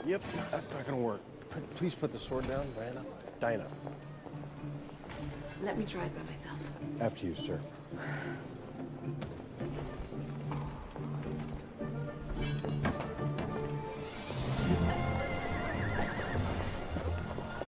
Yep, that's not gonna work. Please put the sword down, Diana. Diana. Let me try it by myself. After you, sir.